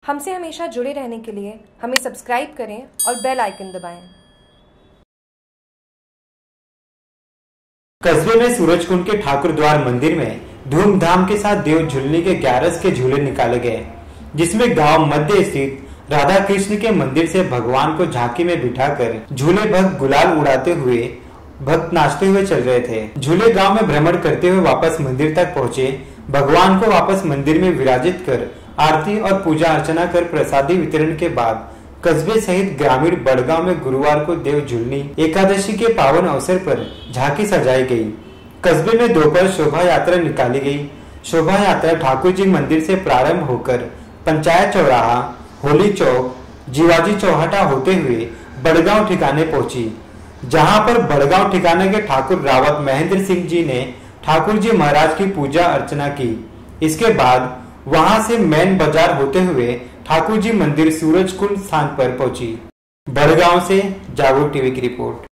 हमसे हमेशा जुड़े रहने के लिए हमें सब्सक्राइब करें और बेल आइकन दबाएं। कस्बे में सूरजकुंड के ठाकुर द्वार मंदिर में धूमधाम के साथ देव झूलने के 11 के झूले निकाले गए, जिसमें गांव मध्य स्थित राधा कृष्ण के मंदिर से भगवान को झांकी में बिठाकर झूले भक्त गुलाल उड़ाते हुए भक्त नाचते हुए चल रहे थे। झूले गांव में भ्रमण करते हुए वापस मंदिर तक पहुंचे। भगवान को वापस मंदिर में विराजित कर आरती और पूजा अर्चना कर प्रसादी वितरण के बाद कस्बे सहित ग्रामीण बड़गांव में गुरुवार को देव झूलनी एकादशी के पावन अवसर पर झांकी सजाई गई। कस्बे में दोपहर शोभा यात्रा निकाली गई। शोभा यात्रा ठाकुर जी मंदिर से प्रारंभ होकर पंचायत चौराहा, होली चौक, जीवाजी चौहटा होते हुए बड़गांव ठिकाने पहुंची, जहां पर बड़गांव ठिकाने के ठाकुर रावत महेंद्र सिंह जी ने ठाकुर जी महाराज की पूजा अर्चना की। इसके बाद वहां से मैन बाजार होते हुए ठाकुर जी मंदिर सूरजकुंड स्थान पर पहुंची। बड़गांव से जागरूक टीवी की रिपोर्ट।